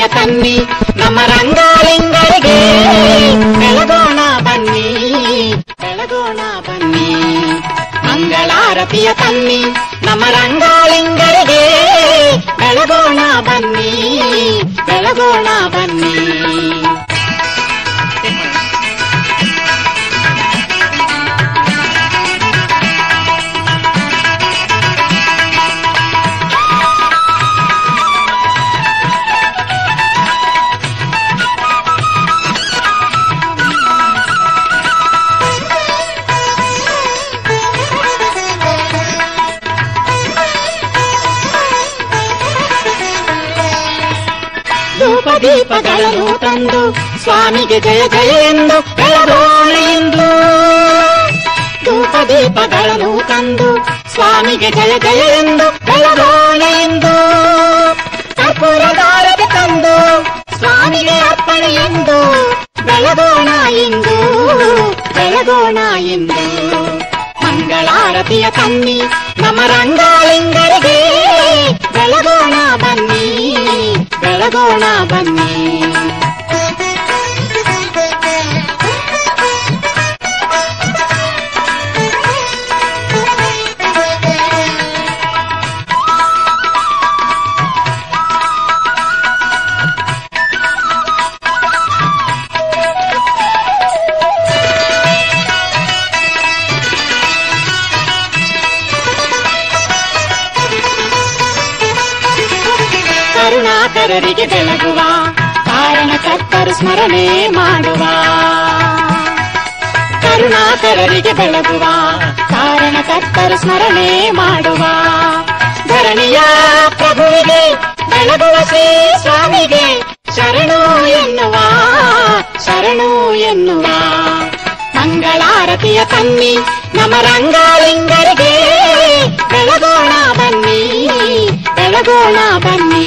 ಮಂಗಳಾರತಿಯ ತನ್ನಿ ನಮ್ಮ ರಂಗಾಲಿಂಗರಿಗೆ ಬೆಳಗೋಣ ಬನ್ನಿ ಬೆಳಗೋಣ ಬನ್ನಿ ಮಂಗಳಾರತಿಯ ತನ್ನಿ ನಮ್ಮ ರಂಗಾಲಿಂಗರಿಗೆ ಬೆಳಗೋಣ ಬನ್ನಿ ಬೆಳಗೋಣ ಬನ್ನಿ ದೀಪಗಳನ್ನು ತಂದು ಸ್ವಾಮಿಗೆ ಜಯ ಜಯ ಎಂದು ಬೆಳಗೋಣ ಎಂದು ಧೂಪ ದೀಪಗಳನ್ನು ತಂದು ಸ್ವಾಮಿಗೆ ಜಯ ಜಯ ಎಂದು ಬೆಳಗೋಣ ಎಂದು ಕರ್ಪೂರದಾರತಿ ತಂದು ಸ್ವಾಮಿಗೆ ಅರ್ಪಣೆ ಎಂದು ಬೆಳಗೋಣ ಎಂದು ಬೆಳಗೋಣ ಎಂದು ಮಂಗಳಾರತಿಯ ತನ್ನಿ ನಮ್ಮ ರಂಗಾಲಿಂಗರಿಗೆ ಬೆಳಗೋಣ ಬನ್ನಿ ಬೆಳಗೋಣ ಬನ್ನಿ ಕರುಣಾಕರರಿಗೆ ಬೆಳಗುವ ಕಾರಣಕರ್ತರು ಸ್ಮರಣೆ ಮಾಡುವ ಕರುಣಾಕರರಿಗೆ ಬೆಳಗುವ ಕಾರಣಕರ್ತರು ಸ್ಮರಣೆ ಮಾಡುವ ಧರಣಿಯ ಪ್ರಭುವಿಗೆ ಬೆಳಗುವ ಶ್ರೀ ಸ್ವಾಮಿಗೆ ಶರಣು ಎನ್ನುವ ಶರಣು ಎನ್ನುವ ಮಂಗಳಾರತಿಯ ತನ್ನಿ ನಮ್ಮ ರಂಗಾಲಿಂಗರಿಗೆ ಬೆಳಗೋಣ ಬನ್ನಿ ಬೆಳಗೋಣ ಬನ್ನಿ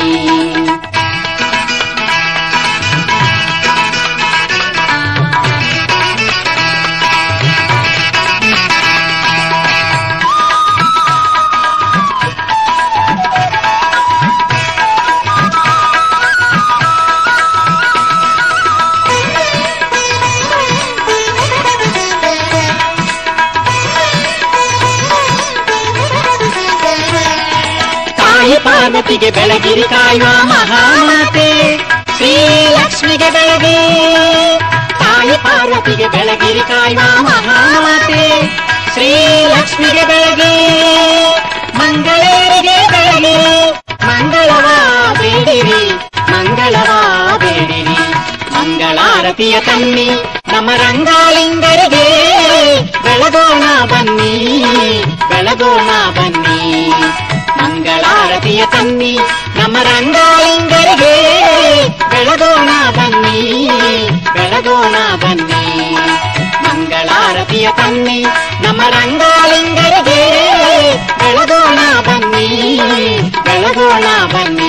ಪಾರ್ವತಿಗೆ ಬೆಳಗಿರಿ ಕಾಯುವ ಮಹಾಮಾತೆ ಶ್ರೀ ಲಕ್ಷ್ಮಿಗೆ ಬೆಳಗಿ ತಾಯಿ ಪಾರ್ವತಿಗೆ ಬೆಳಗಿರಿ ಕಾಯುವ ಮಹಾಮಾತೆ ಶ್ರೀ ಲಕ್ಷ್ಮಿಗೆ ಬೆಳಗಿ ಮಂಗಳೇರಿಗೆ ಬೆಳಗಿ ಮಂಗಳವ ಬೇಡಿರಿ ಮಂಗಳವ ಬೇಡಿರಿ ಮಂಗಳಾರತಿಯ ತನ್ನಿ ನಮ್ಮ ರಂಗಾಲಿಂಗರಿಗೆ ಬೆಳಗೋಣ ಬನ್ನಿ ಬೆಳಗೋಣ ಬನ್ನಿ ಮಂಗಳಾರತಿಯ ತನ್ನಿ ನಮ್ಮ ರಂಗಾಲಿಂಗರಿಗೆ ಬೆಳಗೋಣ ಬನ್ನಿ ಬೆಳಗೋಣ ಬನ್ನಿ ಮಂಗಳಾರತಿಯ ತನ್ನಿ ನಮ್ಮ ರಂಗಾಲಿಂಗರಿಗೆ ಬೆಳಗೋಣ ಬನ್ನಿ ಬೆಳಗೋಣ ಬನ್ನಿ